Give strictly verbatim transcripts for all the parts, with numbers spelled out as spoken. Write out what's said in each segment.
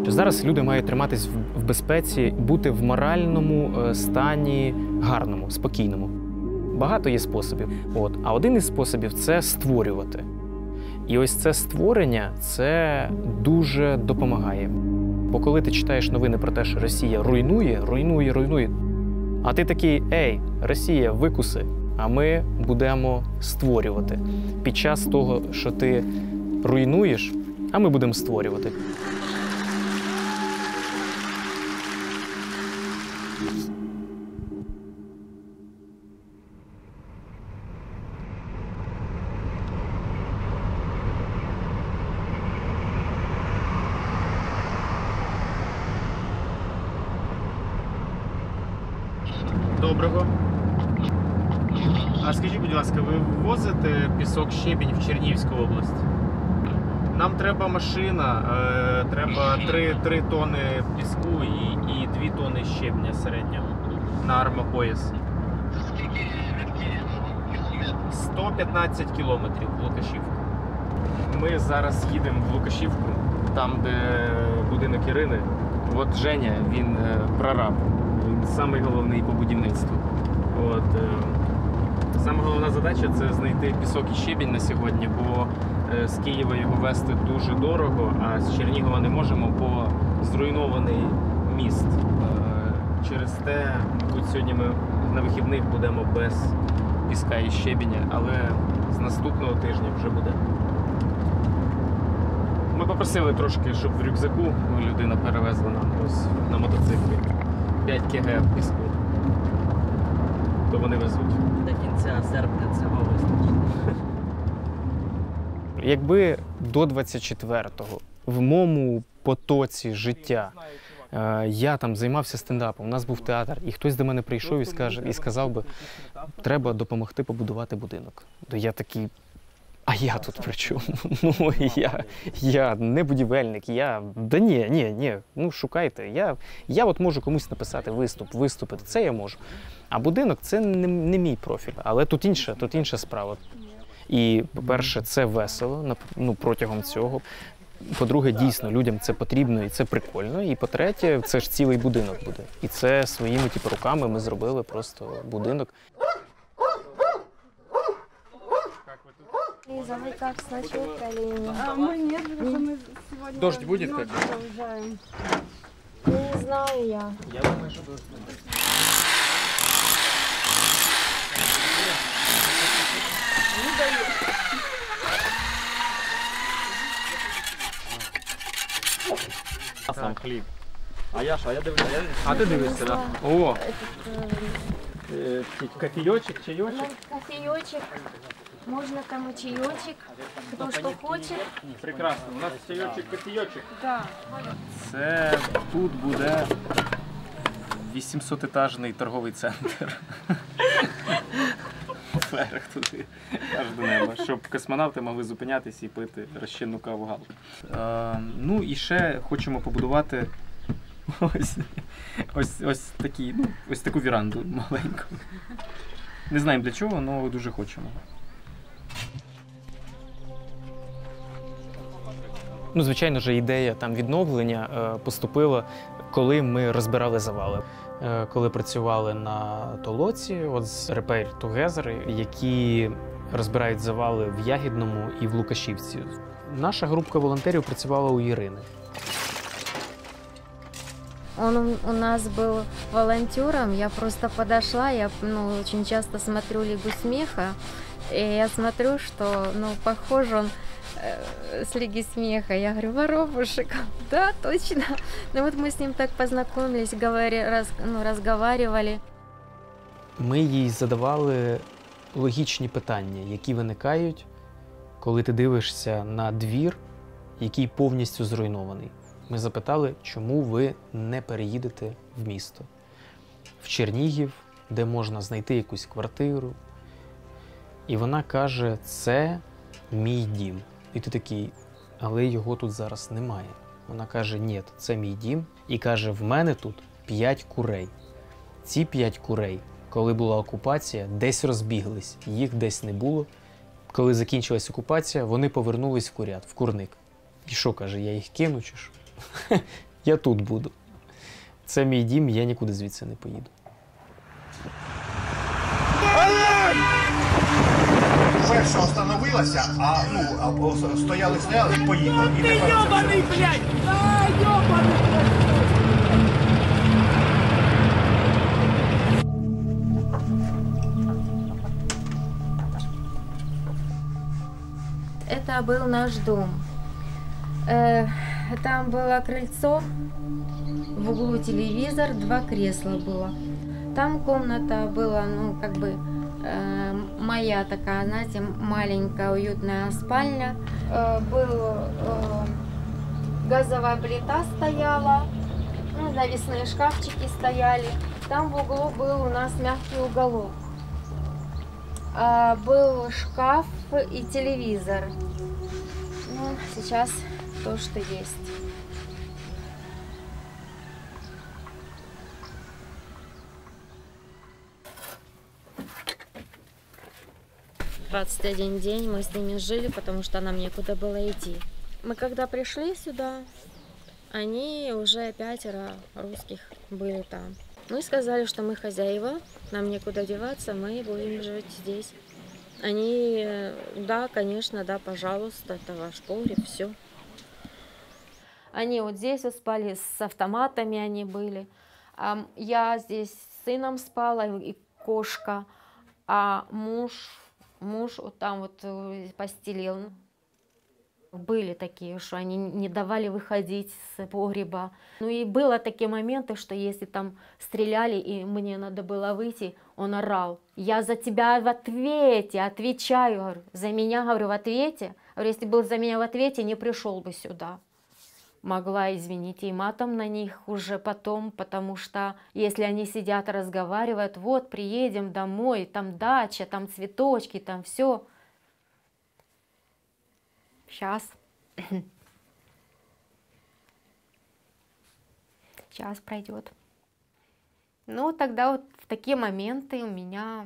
Зараз люди мають триматись в безпеці, бути в моральному стані гарному, спокійному. Багато є способів. От. А один із способів – це створювати. І ось це створення, це дуже допомагає. Бо коли ти читаєш новини про те, що Росія руйнує, руйнує, руйнує, а ти такий: ей, Росія, викуси, а ми будемо створювати. Під час того, що ти руйнуєш, а ми будемо створювати. Доброго. А скажіть, будь ласка, ви ввозите пісок, щебінь в Чернігівську область? Нам треба машина, е, треба три тонни піску і, і дві тонни щебня середнього на армопояс. сто п'ятнадцять кілометрів в Лукашівку. Ми зараз їдемо в Лукашівку, там, де будинок Ірини. От Женя, він прораб. Він самий головний по будівництву. От, е, саме головна задача – це знайти пісок і щебінь на сьогодні, бо е, з Києва його везти дуже дорого, а з Чернігова не можемо, бо зруйнований міст. Е, через те, мабуть, сьогодні ми на вихідних будемо без піска і щебеня, але з наступного тижня вже буде. Ми попросили трошки, щоб в рюкзаку людина перевезла нам ось на мотоциклі п'ять кілограмів піску. То вони везуть. До кінця серпня цього вистачить. Якби до двадцять четвертого в моєму потоці життя е, я там займався стендапом, у нас був театр, і хтось до мене прийшов і, скаже, і сказав би, треба допомогти побудувати будинок. То я такий: а я тут при чому? Ну, я, я не будівельник, я... Да ні, ні, ні, ну шукайте. Я, я от можу комусь написати виступ, виступити, це я можу. А будинок – це не, не мій профіль, але тут інша, тут інша справа. І, по-перше, це весело, ну, протягом цього. По-друге, дійсно, людям це потрібно і це прикольно. І, по-третє, це ж цілий будинок буде. І це своїми типу, руками ми зробили просто будинок. Лиза, вы как, с ночевкой или нет? А мы нет, потому что мы сегодня... Дождь будет ночью как-то? уезжаем. Ну, не знаю я. Я думаю, що дощ буде. А сам хліб. А я що, я дивлюся, я А ти дивишся, так? О, Этот, э, кофійочок, ну, чайочок. кофеечек. Можно кому чаечек, кто что хочет. Прекрасно. У нас чайочок, кофійочок. Да. Це тут буде вісімсотетажний торговий центр. Вверх туди, аж до неба, щоб космонавти могли зупинятися і пити розчинну каву Галку. Е, ну і ще хочемо побудувати ось, ось, ось, такі, ну, ось таку віранду маленьку. Не знаємо для чого, але дуже хочемо. Ну, звичайно ж, ідея там відновлення е, поступила, коли ми розбирали завали. Е, коли працювали на толоці, от з Repair Together, які розбирають завали в Ягідному і в Лукашівці. Наша групка волонтерів працювала у Ірини. Он у нас был волонтером, я просто подошла, я ну, очень часто смотрю «Лигу смеха», и я смотрю, что ну, похож он э, с «Лиги смеха». Я говорю: Воробушек, да, точно. Ну вот мы с ним так познакомились, говори, раз, ну, разговаривали. Ми їй задавали логічні питання, які виникають, коли ти дивишся на двір, який повністю зруйнований. Ми запитали, чому ви не переїдете в місто, в Чернігів, де можна знайти якусь квартиру. І вона каже: це мій дім. І ти такий: але його тут зараз немає. Вона каже: ні, це мій дім. І каже: в мене тут п'ять курей. Ці п'ять курей, коли була окупація, десь розбіглись, їх десь не було. Коли закінчилась окупація, вони повернулись в курят, в курник. І що, каже, я їх кину чи що? Я тут буду. Це мій дім, я нікуди звідси не поїду. Перша остановилася, а ну, а, стояли, стояли і поїхали. І тепер йобаний, блядь! А, йобаний, Это был наш дом. Э, Там было крыльцо, в углу телевизор, два кресла было. Там комната была, ну, как бы, э, моя такая, знаете, маленькая уютная спальня. Э, был, э, газовая плита стояла, ну, навесные шкафчики стояли. Там в углу был у нас мягкий уголок. Э, был шкаф и телевизор. Ну, сейчас то, что есть. двадцать один день мы с ними жили, потому что нам некуда было идти. Мы когда пришли сюда, они уже пятеро русских были там. Мы сказали, что мы хозяева, нам некуда деваться, мы будем жить здесь. Они, да, конечно, да, пожалуйста, это ваш погреб, все. Они вот здесь вот спали, с автоматами они были. А я здесь с сыном спала, и кошка, а муж, муж вот там вот постелил. Были такие, что они не давали выходить с погреба. Ну и было такие моменты, что если там стреляли, и мне надо было выйти, он орал: я за тебя в ответе, отвечаю, говорю, за меня, говорю, в ответе. Говорю, если был за меня в ответе, не пришел бы сюда. Могла, извините, и матом на них уже потом, потому что если они сидят и разговаривают, вот, приедем домой, там дача, там цветочки, там все. Сейчас. Сейчас пройдет. Ну, тогда вот в такие моменты у меня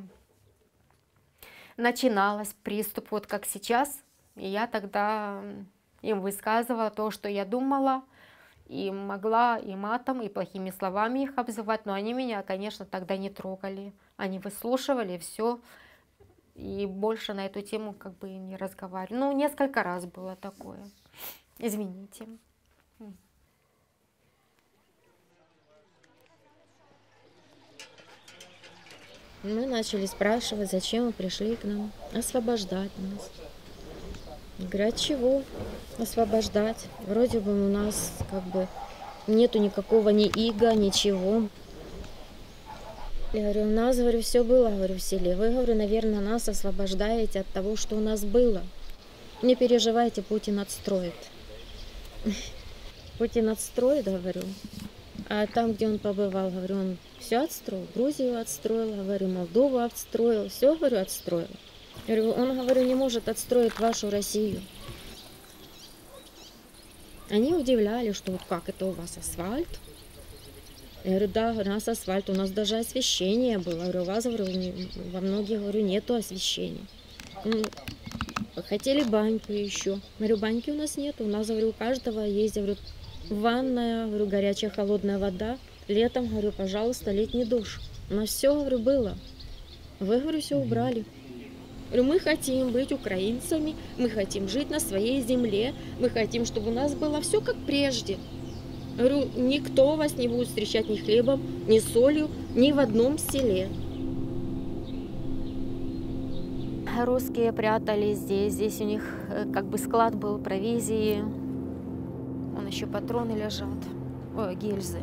начиналось приступ, вот как сейчас. И я тогда им высказывала то, что я думала, и могла и матом, и плохими словами их обзывать, но они меня, конечно, тогда не трогали. Они выслушивали все, и больше на эту тему как бы не разговаривали. Ну, несколько раз было такое. Извините. Мы начали спрашивать, зачем вы пришли к нам, освобождать нас. Я говорю, от чего освобождать? Вроде бы у нас как бы нету никакого ни ига, ничего. Я говорю, у нас, говорю, все было, говорю, в селе. Вы, говорю, наверное, нас освобождаете от того, что у нас было. Не переживайте, Путин отстроит. Путин отстроит, говорю. А там, где он побывал, говорю, он все отстроил. Грузию отстроил, говорю, Молдову отстроил. Все, говорю, отстроил. Я говорю, он, говорю, не может отстроить вашу Россию. Они удивляли, что вот как это у вас асфальт. Я говорю, да, у нас асфальт, у нас даже освещение было. Я говорю, у вас, говорю, не, во многих, говорю, нету освещения. Ну, хотели баньку еще. Я говорю, баньки у нас нету, у нас, говорю, у каждого есть, говорю, ванная, говорю, горячая, холодная вода. Летом, говорю, пожалуйста, летний душ. У нас все, говорю, было. Вы, говорю, все убрали. Говорю, мы хотим быть украинцами, мы хотим жить на своей земле, мы хотим, чтобы у нас было все как прежде. Говорю, никто вас не будет встречать ни хлебом, ни солью, ни в одном селе. Русские прятались здесь, здесь у них как бы склад был провизии, вон еще патроны лежат, ой, гильзы.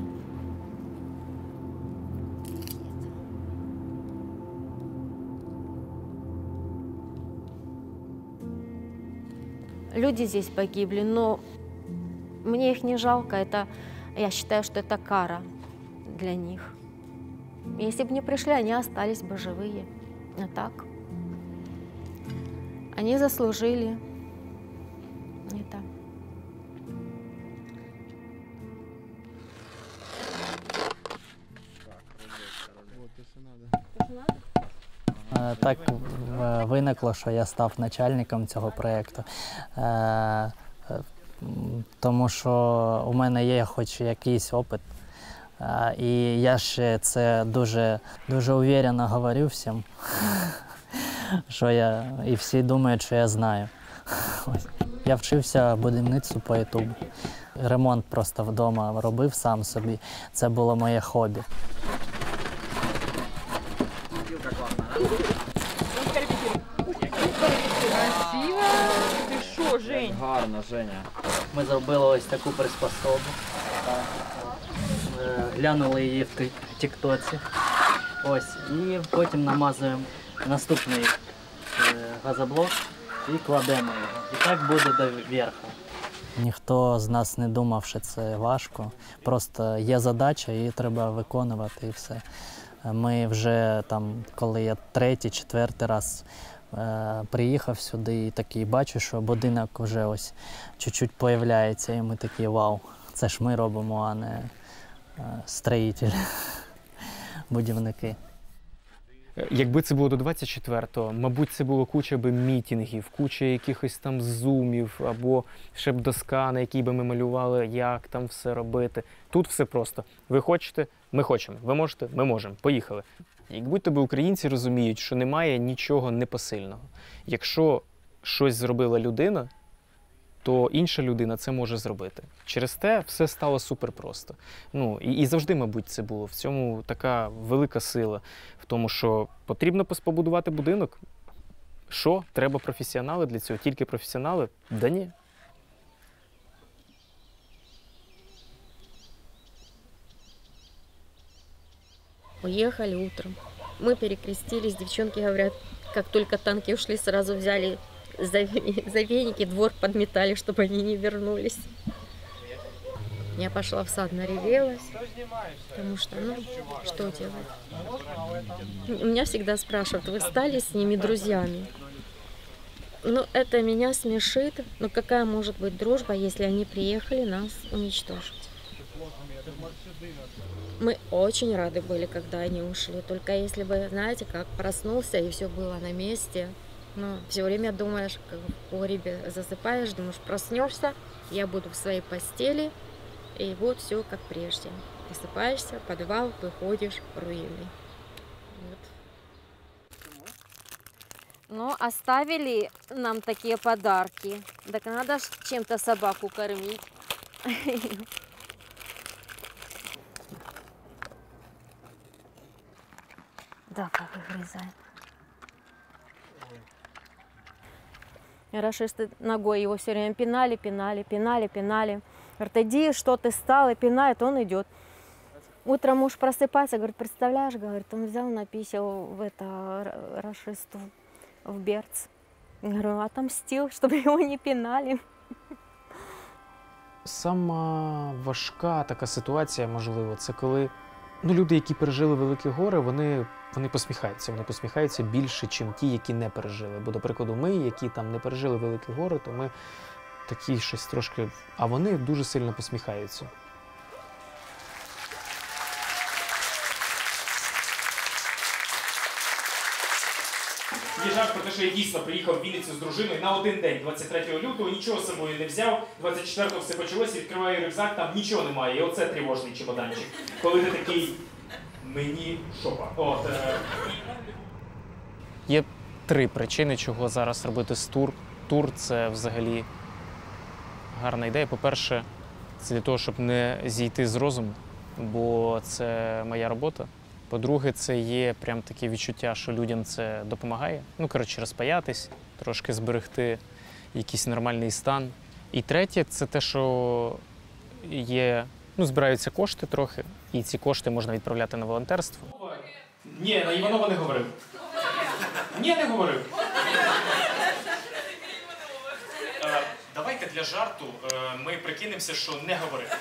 Люди здесь погибли, но мне их не жалко, это, я считаю, что это кара для них. Если бы не пришли, они остались бы живые. А так, они заслужили это. Так виникло, що я став начальником цього проєкту. М, Тому що у мене є хоч якийсь опит. А, І я ще це дуже, дуже уверенно говорю всім, що я, і всі думають, що я знаю. Ось. Я вчився будівництву по ютубу. Ремонт просто вдома робив сам собі. Це було моє хобі. Красиво! Ти що, Жень? Гарно, Женя. Ми зробили ось таку приспособу. Е, Глянули її в тик- тіктоці. Ось. І потім намазуємо наступний е, газоблок і кладемо його. І так буде до верху. Ніхто з нас не думав, що це важко. Просто є задача, її треба виконувати і все. Ми вже там, коли я третій, четвертий раз е, приїхав сюди і такий бачу, що будинок вже ось чуть-чуть появляється, і ми такі вау, це ж ми робимо, а не е, строїтелі, будівники. Якби це було до двадцять четвертого, мабуть, це було куча би мітінгів, куча якихось там зумів, або ще б доска, на якій би ми малювали, як там все робити. Тут все просто. Ви хочете? Ми хочемо. Ви можете? Ми можемо. Поїхали. Як будь-то би українці розуміють, що немає нічого непосильного. Якщо щось зробила людина, то інша людина це може зробити. Через те все стало супер просто. Ну, і, і завжди, мабуть, це було. В цьому така велика сила. В тому, що потрібно пос- побудувати будинок. Що? Треба професіонали для цього? Тільки професіонали? Да ні. Уехали утром. Мы перекрестились, девчонки говорят, как только танки ушли, сразу взяли за, за веники, двор подметали, чтобы они не вернулись. Я пошла в сад, наревелась, потому что, ну, что делать? Меня всегда спрашивают, вы стали с ними друзьями? Ну, это меня смешит, но какая может быть дружба, если они приехали нас уничтожить? Мы очень рады были, когда они ушли. Только если бы, знаете, как проснулся и все было на месте. Ну, все время думаешь, как в погребе засыпаешь, думаешь, проснешься, я буду в своей постели, и вот все как прежде. Просыпаешься, подвал, выходишь, руины. Вот. Ну, оставили нам такие подарки. Так надо ж чем-то собаку кормить. Да, как выгрызает. Рашисты ногой его все время пинали, пинали, пинали, пинали. Говорит, иди, что ты стал, и пинает, он идет. Утром муж просыпается, говорит, представляешь, говорит, он взял, написал в это рашисту в берц. Говорю, отомстил, чтобы его не пинали. Сама важка така ситуація, можливо, це коли ну, люди, які пережили великі гори, вони, вони посміхаються. Вони посміхаються більше, ніж ті, які не пережили. Бо, до прикладу, ми, які там не пережили великі гори, то ми такі щось трошки... А вони дуже сильно посміхаються. Є жарт про те, що я дійсно приїхав в Вінницю з дружиною на один день, двадцять третього лютого, нічого з собою не взяв, двадцять четвертого все почалося, відкриваю рюкзак, там нічого немає, і оце тривожний чемоданчик. Коли ти такий, мені шопа. От, е... Є три причини, чого зараз робити з тур. Тур – це взагалі гарна ідея. По-перше, це для того, щоб не зійти з розуму, бо це моя робота. По-друге, це є прям таке відчуття, що людям це допомагає. Ну, коротше, розпаятись, трошки зберегти якийсь нормальний стан. І третє, це те, що є, ну, збираються кошти трохи, і ці кошти можна відправляти на волонтерство. Ні, на Іванова не говорив. Ні, не говорив. Е, давайте для жарту е, ми прикинемося, що не говорив.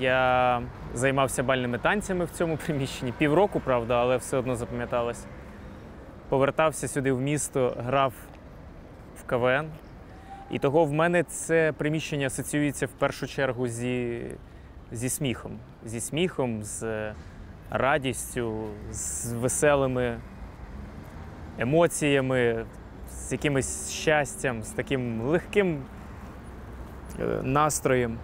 Я займався бальними танцями в цьому приміщенні. Півроку, правда, але все одно запам'яталось. Повертався сюди в місто, грав в ка ве ен. І того в мене це приміщення асоціюється в першу чергу зі, зі сміхом. Зі сміхом, з радістю, з веселими емоціями, з якимось щастям, з таким легким настроєм.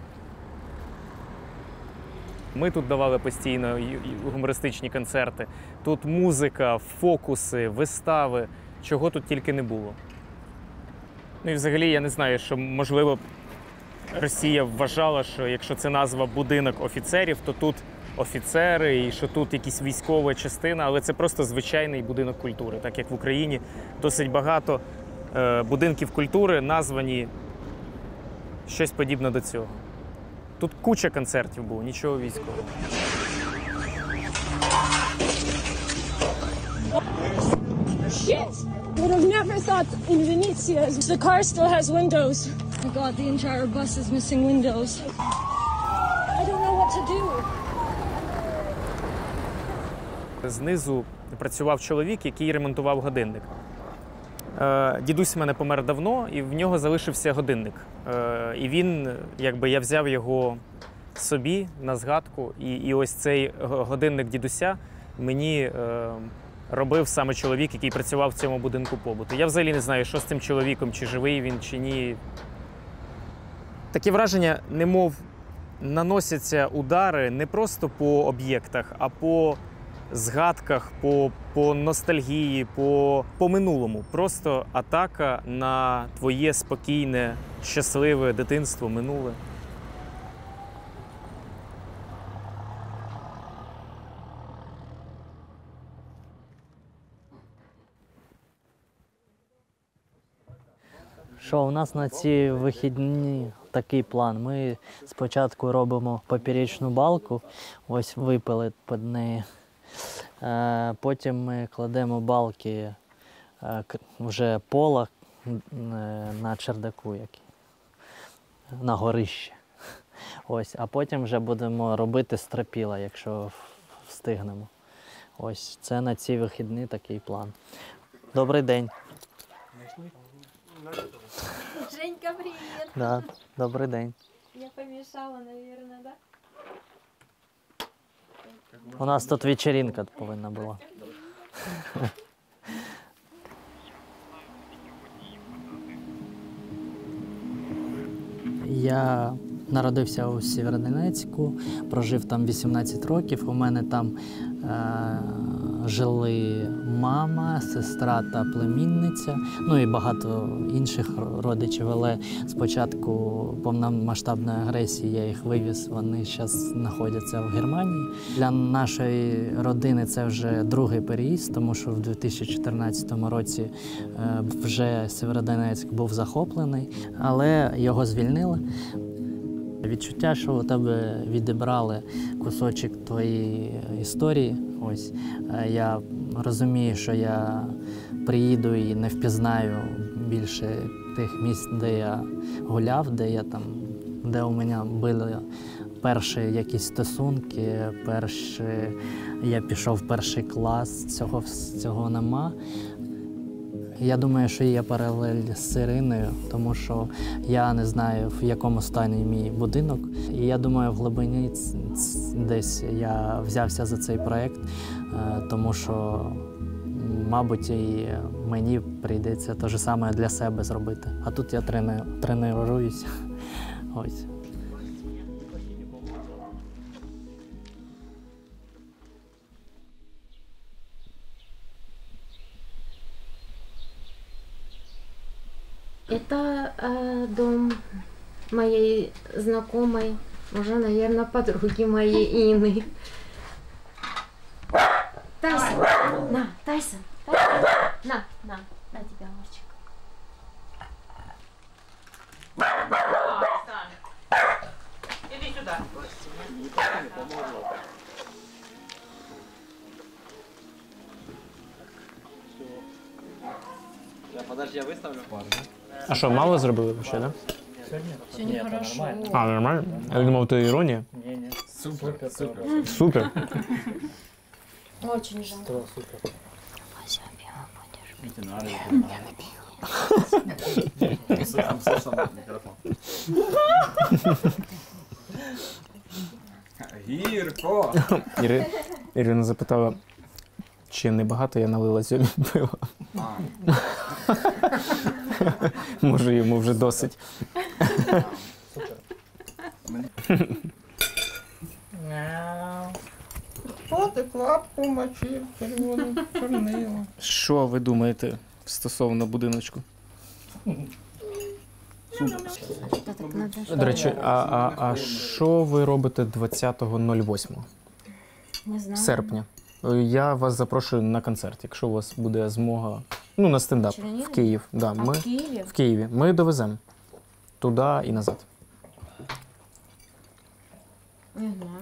Ми тут давали постійно гумористичні концерти. Тут музика, фокуси, вистави, чого тут тільки не було. Ну і взагалі я не знаю, що, можливо, Росія вважала, що якщо це назва «будинок офіцерів», то тут офіцери і що тут якась військова частина, але це просто звичайний будинок культури. Так як в Україні досить багато е, будинків культури названі щось подібне до цього. Тут куча концертів було, нічого військового. Shit! Would have never thought in Venezia the car still has windows. Oh my god, the entire bus is missing windows. I don't know what to do. Знизу працював чоловік, який ремонтував годинник. Дідусь в мене помер давно, і в нього залишився годинник. І він, якби я взяв його собі на згадку, і, і ось цей годинник дідуся мені е, робив саме чоловік, який працював в цьому будинку побуту. Я взагалі не знаю, що з цим чоловіком, чи живий він, чи ні. Таке враження, немов наносяться удари не просто по об'єктах, а по згадках, по, по ностальгії, по, по минулому. Просто атака на твоє спокійне, щасливе дитинство, минуле. Що у нас на ці вихідні такий план. Ми спочатку робимо поперечну балку, ось випили під неї. Потім ми кладемо балки вже пола на чердаку, на горище. Ось, а потім вже будемо робити стропіла, якщо встигнемо. Ось це на ці вихідні такий план. Добрий день. Женька, привет. Да, добрий день. Я помешала, наверное, да? У нас тут вечеринка повинна була. Я народився у Сєвєродонецьку, прожив там вісімнадцять років. У мене там е жили мама, сестра та племінниця, ну і багато інших родичів. Але спочатку повномасштабної агресії я їх вивіз, вони зараз знаходяться в Германії. Для нашої родини це вже другий переїзд, тому що в дві тисячі чотирнадцятому році е вже Сєвєродонецьк був захоплений, але його звільнили. Відчуття, що у тебе відібрали кусочок твоєї історії. Ось я розумію, що я приїду і не впізнаю більше тих місць, де я гуляв, де я там, де у мене були перші якісь стосунки, перші, я пішов в перший клас, цього, цього нема. Я думаю, що є паралель з Іриною, тому що я не знаю, в якому стані мій будинок. І я думаю, в глибині десь я взявся за цей проєкт, тому що, мабуть, і мені прийдеться те ж саме для себе зробити. А тут я тренуюся. Ось. Это э, дом моей знакомой, уже, наверное, подруги моей Инны. Тайсон, на, Тайсон, Тайсон, на, на, на тебя, Мурчик. Иди сюда. Подожди, я выставлю. А що, мало зробили ще, так? Ні, хорошо. А, нормально? Я думав, то іронія. Ні, ні. Супер, супер. Супер. Очень жалко. Супер. Вася, пиво будешь? Не надо, не надо. Там слышно микрофон. Гірко! Іри... Ірина запитала, чи небагато я налила Зьомі пива. Може, йому вже досить. Котик лапку мочив, червону чорнило. Що ви думаєте стосовно будиночку? До речі, а, а, а що ви робите двадцятого восьмого Не знаю. серпня? Я вас запрошую на концерт, якщо у вас буде змога. Ну, на стендап Чернігів? в Київ. Да, А ми в Києві? в Києві. Ми довеземо туди і назад. Не знаю.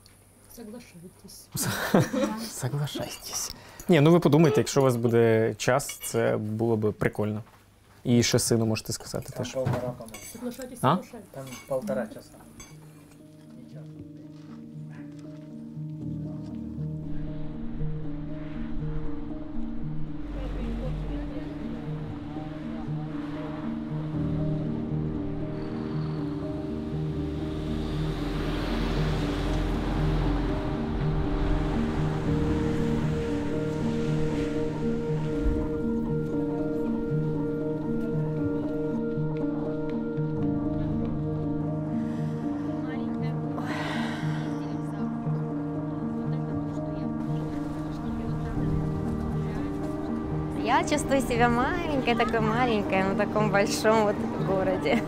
Соглашайтесь. Ні, ну ви подумайте, якщо у вас буде час, це було б прикольно. І ще сину можете сказати теж. Полтора, по-моему. Соглашайтесь, А? соглашайтесь. Там полтора часа. Я чувствую себя маленькой, такой маленькой, на таком большом вот городе.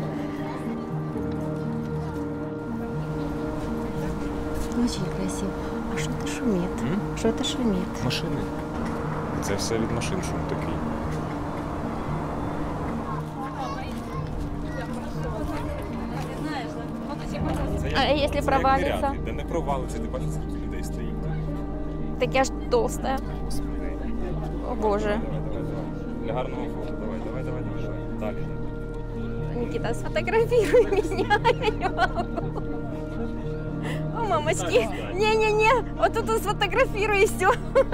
Очень красиво. А что это шумит? Что это шумит? Машини. Це все від машин шум такий. А если провалится? Де не провалиться, ти бачиш, скільки людей стоїть. Так я ж толстая. О боже. Давай, давай, давай. Для гарного фото. Давай, давай, давай, давай. Далі. Никита, сфотографируй меня. Я не могу. О, мамочки. Не-не-не. Вот тут сфотографируй и все.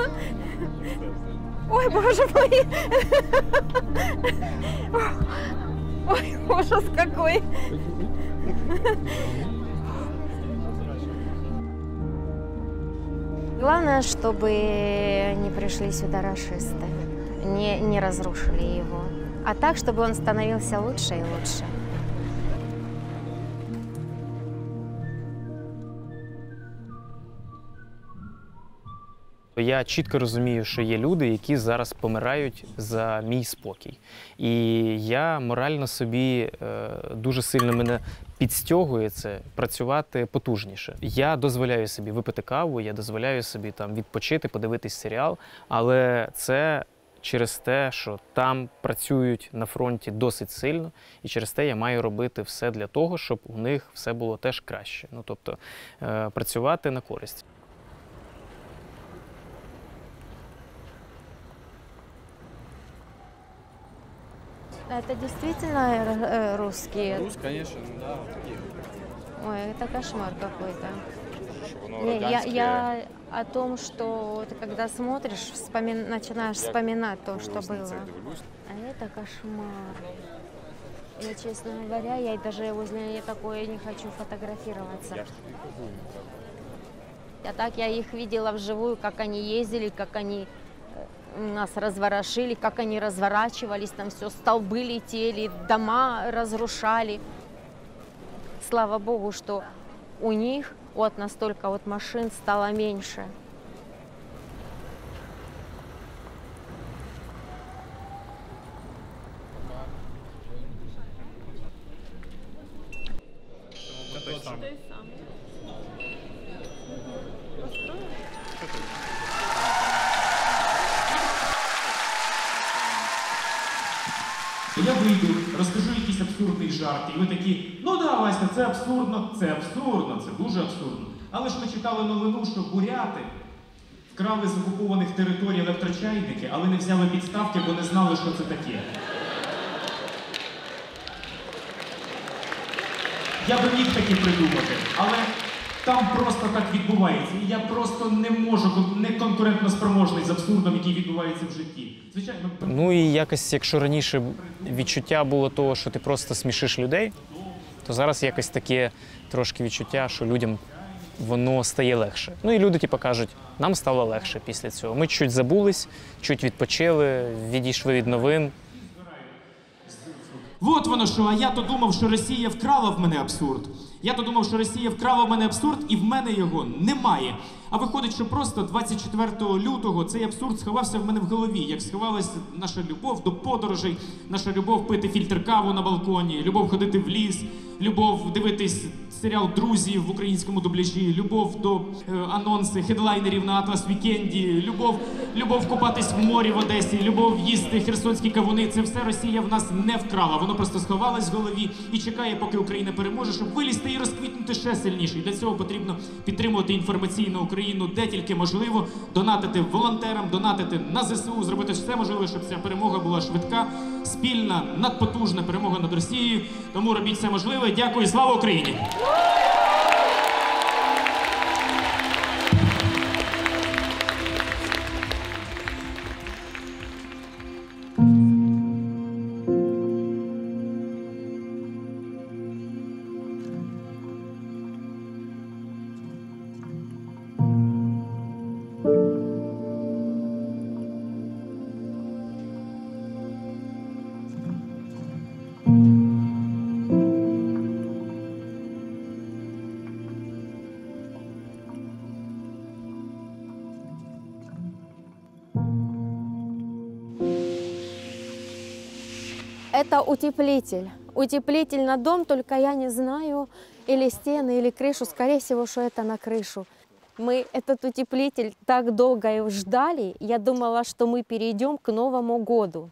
Ой, боже мой. Ой, ужас какой. Главное, чтобы не пришли сюда рашисты, не, не разрушили его. А так, чтобы он становился лучше и лучше. Я чітко розумію, що є люди, які зараз помирають за мій спокій. І я морально собі е, дуже сильно мене підстягує це працювати потужніше. Я дозволяю собі випити каву, я дозволяю собі там відпочити, подивитись серіал, але це через те, що там працюють на фронті досить сильно, і через те я маю робити все для того, щоб у них все було теж краще. Ну, тобто е, працювати на користь. Это действительно русские? Рус, конечно, да, такие. Ой, это кошмар какой-то. Воно Не, я, радянське. я о том, что ты когда смотришь, вспомин... начинаешь Я вспоминать то, что Дивлюсь на было. це, дивлюсь. А это кошмар. Я, честно говоря, я даже возле такое не хочу фотографироваться. Я ж тобі кажу. А так я их видела вживую, как они ездили, как они э, нас разворошили, как они разворачивались, там все, столбы летели, дома разрушали. Слава Богу, что у них вот настолько вот машин стало меньше. Я вийду, розкажу якийсь абсурдний жарт, і ви такі, ну да, Васька, це абсурдно, це абсурдно, це дуже абсурдно. Але ж ми читали новину, що буряти вкрали з окупованих територій електрочайники, але не взяли підставки, бо не знали, що це таке. Я би міг таки придумати, але Там просто так відбувається. І я просто не можу, не конкурентно спроможний з абсурдом, який відбувається в житті. Звичайно, Ну і якось, якщо раніше відчуття було того, що ти просто смішиш людей, то зараз якось таке трошки відчуття, що людям воно стає легше. Ну і люди типу, кажуть, нам стало легше після цього. Ми чуть забулись, чуть відпочили, відійшли від новин. от воно що, а я-то думав, що Росія вкрала в мене абсурд. Я-то думав, що Росія вкрала в мене абсурд, і в мене його немає. А виходить, що просто двадцять четвертого лютого цей абсурд сховався в мене в голові, як сховалась наша любов до подорожей, наша любов пити фільтр каву на балконі, любов ходити в ліс, любов дивитись серіал «Друзі» в українському дубляжі, любов до е, анонси хедлайнерів на Атлас Вікенді, любов, любов купатись в морі в Одесі, любов їсти херсонські кавуни. Це все Росія в нас не вкрала. Воно просто сховалось в голові і чекає, поки Україна переможе, щоб вилізти і розквітнути ще сильніше. І для цього потрібно підтримувати інформаційну Україну, де тільки можливо, донатити волонтерам, донатити на ЗСУ, зробити все можливе, щоб ця перемога була швидка, спільна, надпотужна перемога над Росією. Тому робіть все можливе. Дякую. Слава Україні! Это утеплитель. Утеплитель на дом, только я не знаю, или стены, или крышу. Скорее всего, что это на крышу. Мы этот утеплитель так долго его ждали, я думала, что мы перейдем к Новому году.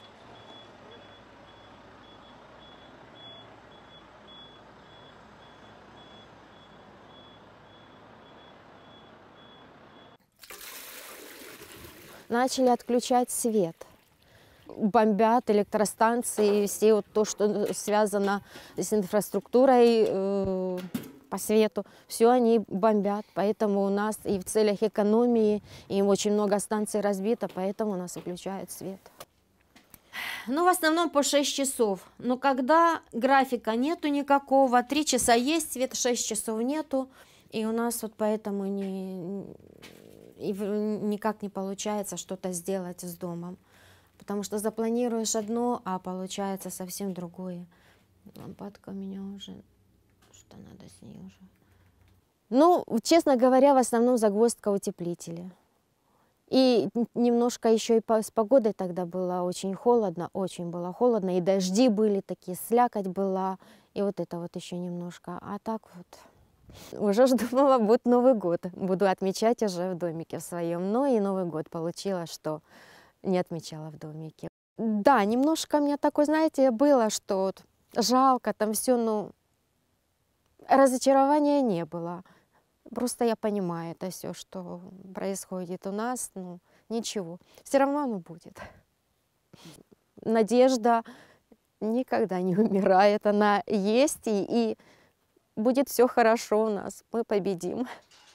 Начали отключать свет. Бомбят электростанции, все вот то, что связано с инфраструктурой э, по свету, все они бомбят. Поэтому у нас и в целях экономии, и очень много станций разбито, поэтому у нас выключают свет. Ну, в основном по шесть часов. Но когда графика нету никакого, три часа есть свет, шесть часов нету, и у нас вот поэтому не, и никак не получается что-то сделать с домом. Потому что запланируешь одно, а получается совсем другое. Лампадка у меня уже... Что надо с ней уже? Ну, честно говоря, в основном загвоздка утеплителя. И немножко еще и с погодой тогда было очень холодно, очень было холодно. И дожди были такие, слякоть была. И вот это вот еще немножко. А так вот... Уже ж думала, будет Новый год. Буду отмечать уже в домике в своем. Но и Новый год получилось, что... не отмечала в домике. Да, немножко у меня такое, знаете, было, что вот жалко, там все, ну, разочарования не было. Просто я понимаю это все, что происходит у нас, ну, ничего. Все равно оно будет. Надежда никогда не умирает, она есть, и, и будет все хорошо у нас, мы победим.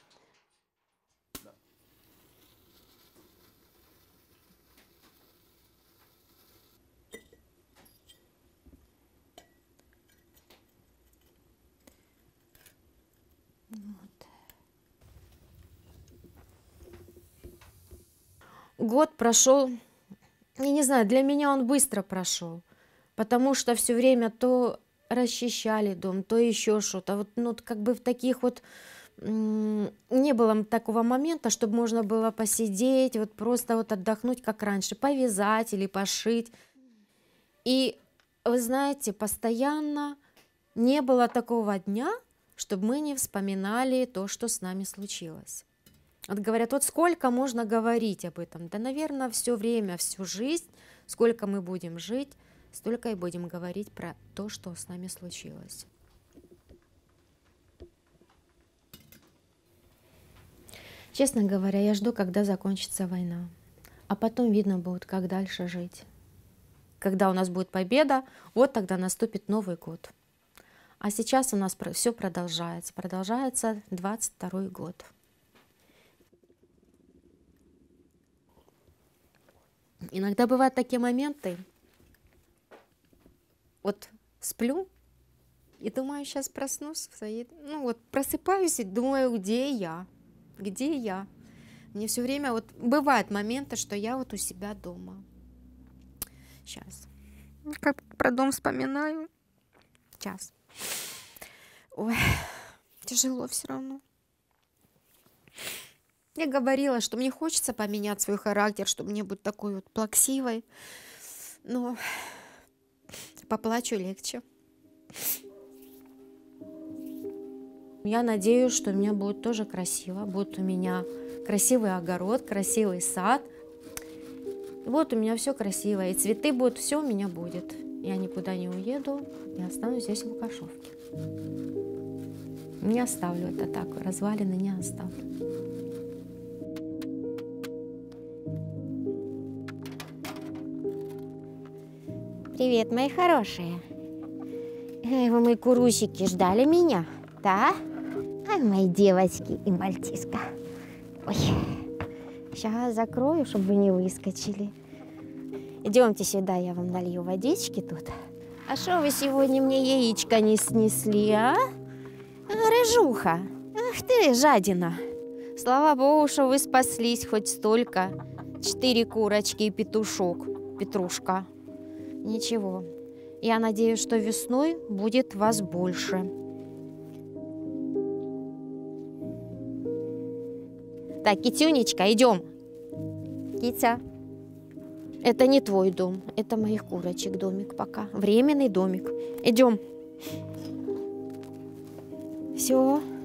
Год прошел, я не знаю, для меня он быстро прошел, потому что все время то расчищали дом, то еще что-то. Вот, ну, как бы в таких вот не было такого момента, чтобы можно было посидеть, вот просто вот отдохнуть, как раньше, повязать или пошить. И вы знаете, постоянно не было такого дня, чтобы мы не вспоминали то, что с нами случилось. Вот говорят, вот сколько можно говорить об этом? Да, наверное, все время, всю жизнь, сколько мы будем жить, столько и будем говорить про то, что с нами случилось. Честно говоря, я жду, когда закончится война. А потом видно будет, как дальше жить. Когда у нас будет победа, вот тогда наступит Новый год. А сейчас у нас все продолжается. Продолжается двадцать второй год. Иногда бывают такие моменты, вот сплю и думаю, сейчас проснусь, ну вот просыпаюсь и думаю, где я, где я. Мне все время вот бывают моменты, что я вот у себя дома. Сейчас. Как про дом вспоминаю. Сейчас. Ой, тяжело все равно. Я говорила, что мне хочется поменять свой характер, чтобы не быть такой вот плаксивой. Но поплачу легче. Я надеюсь, что у меня будет тоже красиво. Будет у меня красивый огород, красивый сад. И вот у меня все красиво. И цветы будут, все у меня будет. Я никуда не уеду. Я останусь здесь в Лукашовке. Не оставлю это так. Развалины не оставлю. Привет, мои хорошие. Вы, мои курусики, ждали меня, да? А мои девочки и мальчишка. Ой, сейчас закрою, чтобы вы не выскочили. Идемте сюда, я вам налью водички тут. А что вы сегодня мне яичко не снесли, а? Рыжуха, ах ты, жадина. Слава богу, что вы спаслись хоть столько. Четыре курочки и петушок, Петрушка. Ничего, я надеюсь, что весной будет вас больше. Так, Китюнечка, идем. Китя, это не твой дом, это моих курочек домик пока. Временный домик. Идем. Все.